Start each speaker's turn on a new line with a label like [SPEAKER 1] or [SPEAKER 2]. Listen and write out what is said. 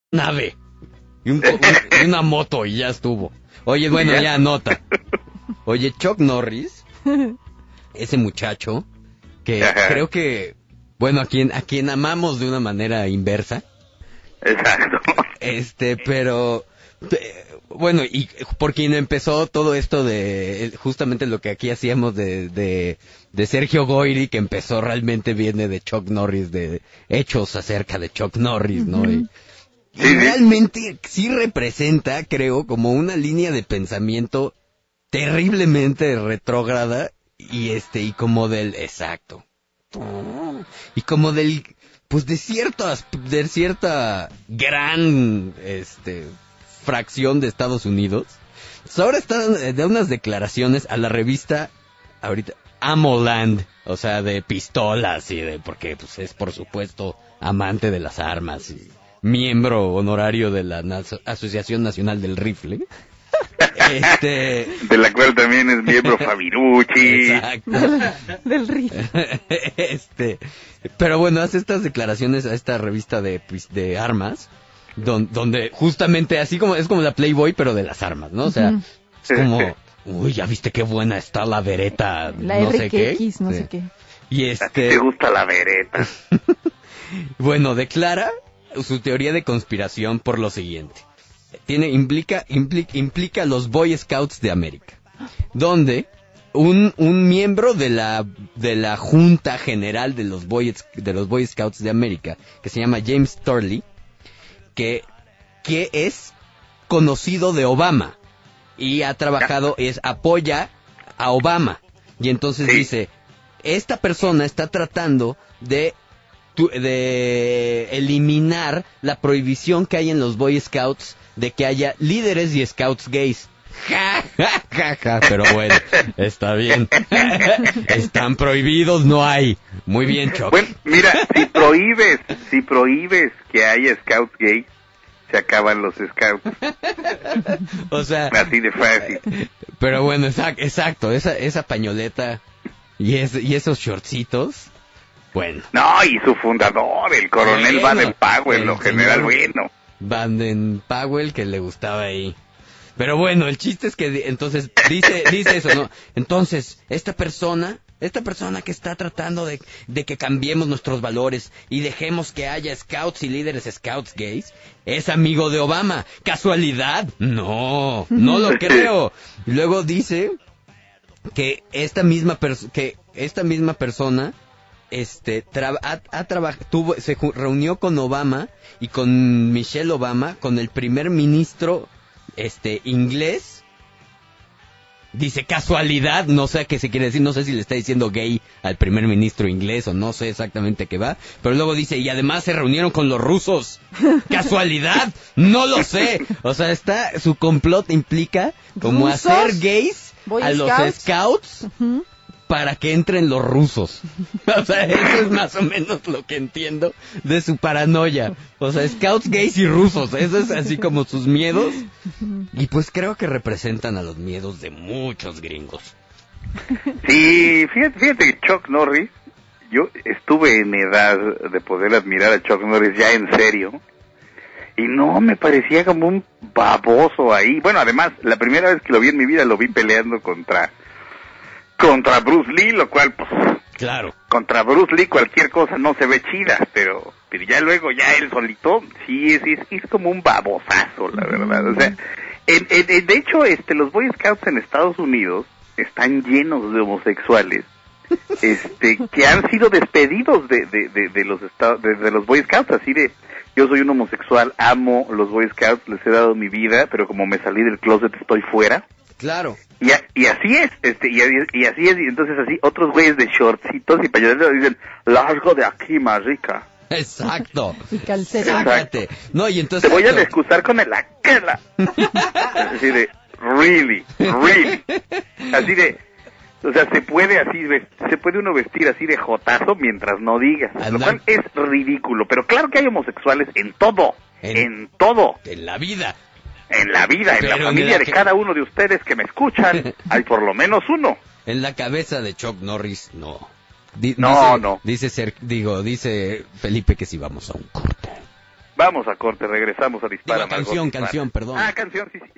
[SPEAKER 1] nave y una moto y ya estuvo. Oye, bueno, ya nota. Oye, Chuck Norris, ese muchacho que creo que, bueno, a quien amamos de una manera inversa.
[SPEAKER 2] Exacto.
[SPEAKER 1] Pero bueno, y por quien empezó todo esto de justamente lo que aquí hacíamos de Sergio Goyri, que empezó realmente viene de Chuck Norris, de hechos acerca de Chuck Norris, ¿no? Y realmente sí representa, creo, como una línea de pensamiento terriblemente retrógrada y como del exacto. Y como del pues de cierta gran fracción de Estados Unidos. Pues ahora están de unas declaraciones a la revista ahorita Amoland, o sea, de pistolas y porque pues es por supuesto amante de las armas y miembro honorario de la Asociación Nacional del Rifle.
[SPEAKER 2] De la cual también es miembro Fabirucci.
[SPEAKER 1] Exacto.
[SPEAKER 3] Del rifle.
[SPEAKER 1] Pero bueno, hace estas declaraciones a esta revista de armas, donde justamente así como es como la Playboy, pero de las armas, ¿no? O sea, es como, uy, ya viste qué buena está la Beretta,
[SPEAKER 3] la
[SPEAKER 1] no
[SPEAKER 3] RX,
[SPEAKER 1] sé qué.
[SPEAKER 3] no sé qué.
[SPEAKER 1] Y
[SPEAKER 2] ¿Te gusta la Beretta?
[SPEAKER 1] Bueno, declara su teoría de conspiración por lo siguiente. Implica los Boy Scouts de América, donde un miembro de la Junta General de los Boy Scouts de América, que se llama James Turley, que es conocido de Obama y ha trabajado, apoya a Obama, y entonces dice, esta persona está tratando de eliminar la prohibición que hay en los Boy Scouts de que haya líderes y scouts gays. Ja, ja, ja, ja. Pero bueno, está bien. Están prohibidos, no hay. Muy bien, Chuck.
[SPEAKER 2] Bueno, mira, si prohíbes que haya scouts gays, se acaban los scouts.
[SPEAKER 1] O sea,
[SPEAKER 2] así de fácil.
[SPEAKER 1] Pero bueno, exacto, esa pañoleta y esos shortcitos. Bueno.
[SPEAKER 2] No, y su fundador, el coronel Baden-Powell, lo general bueno.
[SPEAKER 1] Baden-Powell, que le gustaba ahí. Pero bueno, el chiste es que entonces dice eso, ¿no? Entonces, esta persona que está tratando de que cambiemos nuestros valores y dejemos que haya scouts y líderes scouts gays, es amigo de Obama. ¿Casualidad? No lo creo. Y luego dice que esta misma persona se reunió con Obama y con Michelle Obama, con el primer ministro inglés. Dice casualidad, no sé qué se quiere decir, no sé si le está diciendo gay al primer ministro inglés o no sé exactamente qué va, pero luego dice, y además se reunieron con los rusos. ¿Casualidad? No lo sé. O sea, su complot implica como
[SPEAKER 3] ¿Rusos?
[SPEAKER 1] hacer gays
[SPEAKER 3] Boy
[SPEAKER 1] a los scouts. Para que entren los rusos. O sea, eso es más o menos lo que entiendo de su paranoia. O sea, scouts gays y rusos. Eso es así como sus miedos. Y pues creo que representan a los miedos de muchos gringos.
[SPEAKER 2] Sí, fíjate que Chuck Norris, yo estuve en edad de poder admirar a Chuck Norris ya en serio. Y no, me parecía como un baboso ahí. Bueno, además, la primera vez que lo vi en mi vida lo vi peleando contra Bruce Lee, lo cual, pues,
[SPEAKER 1] claro,
[SPEAKER 2] contra Bruce Lee cualquier cosa no se ve chida, pero ya luego, ya él solito, sí es como un babosazo, la verdad. O sea, de hecho, los Boy Scouts en Estados Unidos están llenos de homosexuales, que han sido despedidos de los Boy Scouts, así de, yo soy un homosexual, amo los Boy Scouts, les he dado mi vida, pero como me salí del closet estoy fuera.
[SPEAKER 1] Claro.
[SPEAKER 2] Y así es, y así es, y entonces así, otros güeyes de shortcitos y pañoletas dicen, largo de aquí, más rica.
[SPEAKER 1] Exacto.
[SPEAKER 3] Y calceta.
[SPEAKER 1] Sácate. No, y entonces...
[SPEAKER 2] Te voy a excusar con el aquela. Así de, really. Así de, o sea, se puede uno vestir así de jotazo mientras no digas. Lo cual es ridículo, pero claro que hay homosexuales en todo. En
[SPEAKER 1] la vida.
[SPEAKER 2] En la vida, en la familia de cada uno de ustedes que me escuchan, hay por lo menos uno.
[SPEAKER 1] En la cabeza de Chuck Norris, no.
[SPEAKER 2] No.
[SPEAKER 1] Dice Felipe que si vamos a un corte.
[SPEAKER 2] Vamos a corte, regresamos a Dispara.
[SPEAKER 1] Digo, canción, perdón.
[SPEAKER 2] Canción, sí.